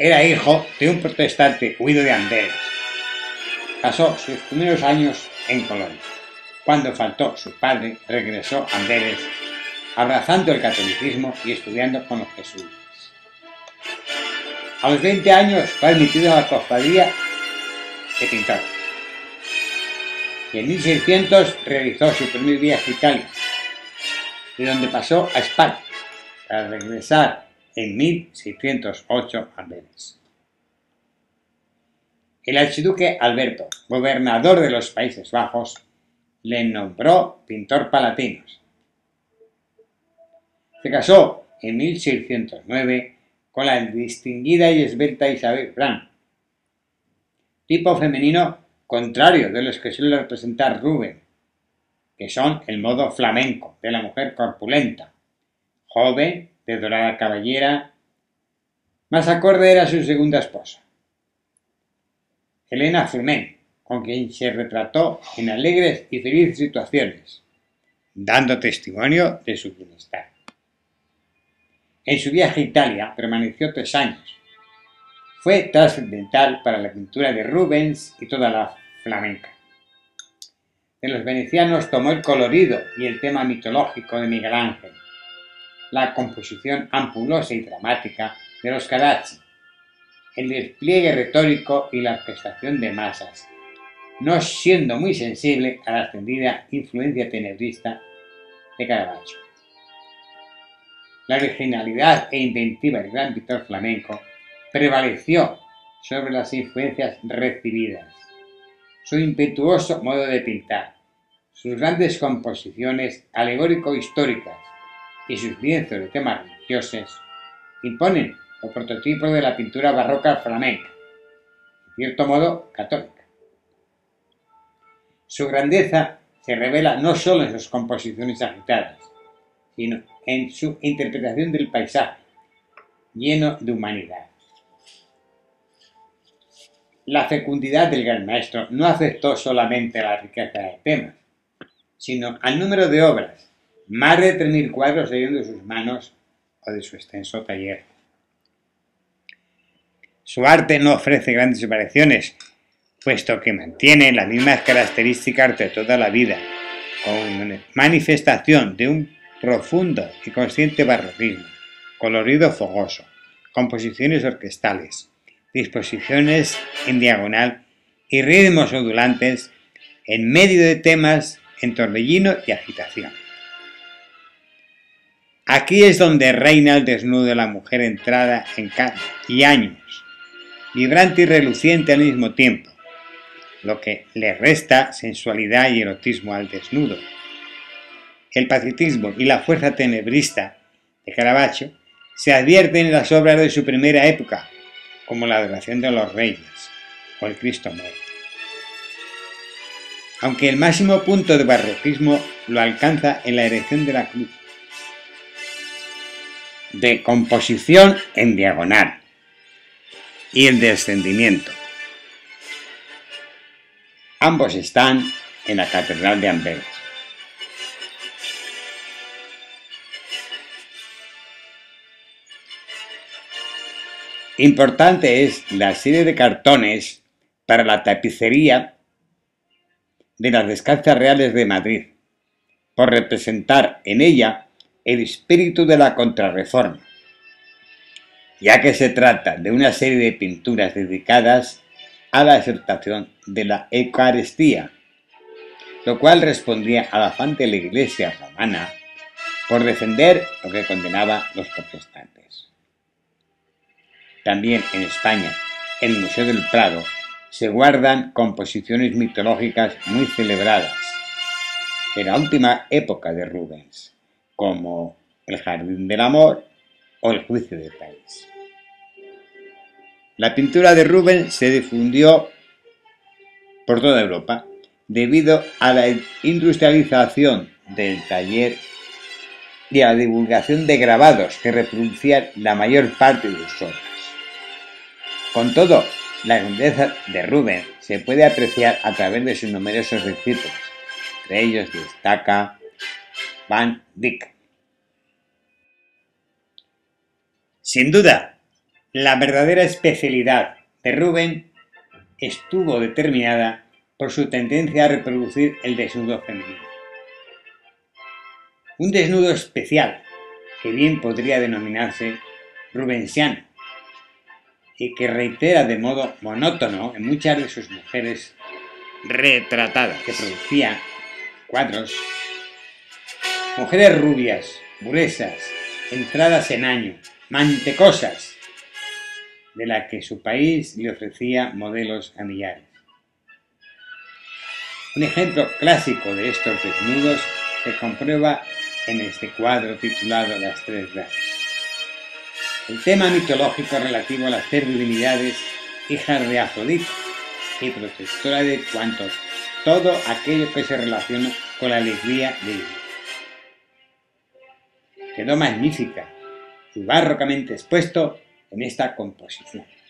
Era hijo de un protestante huido de Amberes. Pasó sus primeros años en Colonia. Cuando faltó su padre, regresó a Amberes, abrazando el catolicismo y estudiando con los jesuitas. A los 20 años fue admitido a la cofradía de pintor. Y en 1600 realizó su primer viaje a Italia, de donde pasó a España, para regresar en 1608 a Amberes. El archiduque Alberto, gobernador de los Países Bajos, le nombró pintor palatino. Se casó en 1609 con la distinguida y esbelta Isabel Brandt, tipo femenino contrario de los que suele representar Rubens, que son el modo flamenco de la mujer corpulenta, joven, de dorada cabellera. Más acorde era su segunda esposa, Helena Flumen, con quien se retrató en alegres y felices situaciones, dando testimonio de su bienestar. En su viaje a Italia permaneció 3 años. Fue trascendental para la pintura de Rubens y toda la flamenca. De los venecianos tomó el colorido y el tema mitológico de Miguel Ángel, la composición ampulosa y dramática de los Carracci, el despliegue retórico y la orquestación de masas, no siendo muy sensible a la extendida influencia tenebrista de Caravaggio. La originalidad e inventiva del gran pintor flamenco prevaleció sobre las influencias recibidas. Su impetuoso modo de pintar, sus grandes composiciones alegórico-históricas y sus lienzos de temas religiosos imponen el prototipo de la pintura barroca flamenca, en cierto modo católica. Su grandeza se revela no solo en sus composiciones agitadas, sino en su interpretación del paisaje, lleno de humanidad. La fecundidad del gran maestro no afectó solamente a la riqueza de temas, sino al número de obras, más de 3.000 cuadros salieron de sus manos o de su extenso taller. Su arte no ofrece grandes variaciones, puesto que mantiene las mismas características de toda la vida, con manifestación de un profundo y consciente barroquismo, colorido fogoso, composiciones orquestales, disposiciones en diagonal y ritmos ondulantes en medio de temas en torbellino y agitación. Aquí es donde reina el desnudo de la mujer entrada en carne y años, vibrante y reluciente al mismo tiempo, lo que le resta sensualidad y erotismo al desnudo. El patetismo y la fuerza tenebrista de Caravaggio se advierten en las obras de su primera época, como la Adoración de los Reyes o el Cristo Muerto. Aunque el máximo punto de barroquismo lo alcanza en la erección de la cruz, de composición en diagonal, y el descendimiento. Ambos están en la Catedral de Amberes. Importante es la serie de cartones para la tapicería de las Descalzas Reales de Madrid, por representar en ella el espíritu de la Contrarreforma, ya que se trata de una serie de pinturas dedicadas a la exaltación de la Eucaristía, lo cual respondía al afán de la Iglesia romana por defender lo que condenaba los protestantes. También en España, en el Museo del Prado, se guardan composiciones mitológicas muy celebradas de la última época de Rubens, como El Jardín del Amor o El Juicio de París. La pintura de Rubens se difundió por toda Europa debido a la industrialización del taller y a la divulgación de grabados que reproducían la mayor parte de sus obras. Con todo, la grandeza de Rubens se puede apreciar a través de sus numerosos discípulos. Entre ellos destaca Van Dyck. Sin duda, La verdadera especialidad de Rubens estuvo determinada por su tendencia a reproducir el desnudo femenino. Un desnudo especial, que bien podría denominarse rubensiano, y que reitera de modo monótono en muchas de sus mujeres retratadas, que producía cuadros, mujeres rubias, gruesas, entradas en año, mantecosas, de la que su país le ofrecía modelos a millares. Un ejemplo clásico de estos desnudos se comprueba en este cuadro titulado Las Tres Gracias. El tema mitológico relativo a las tres divinidades, hijas de Afrodita y protectora de todo aquello que se relaciona con la alegría de vivir. Quedó magnífica y barrocamente expuesto en esta composición.